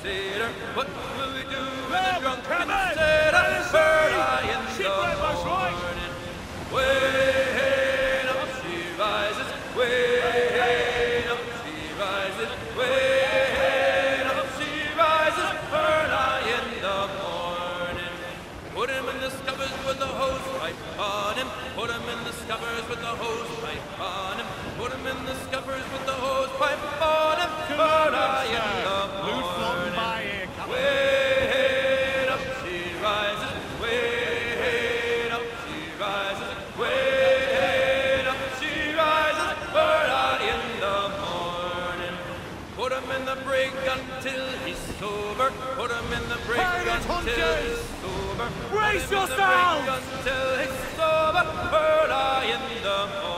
cedar. What will we do when the drunken sailor early in the morning? Way up she rises, way up she rises, way up she rises, early in the morning. Put him in the scuppers with the hose pipe on him. Put him in the scuppers with the hose pipe on him. Put him in the scuppers with the hose pipe on him. Early in the morning. Way up she rises, way up she rises, way up she rises, early in the morning. Put him in the brig until he's sober. Put him in the brig until he's sober. Brace yourselves! Until he's sober, early in the morning.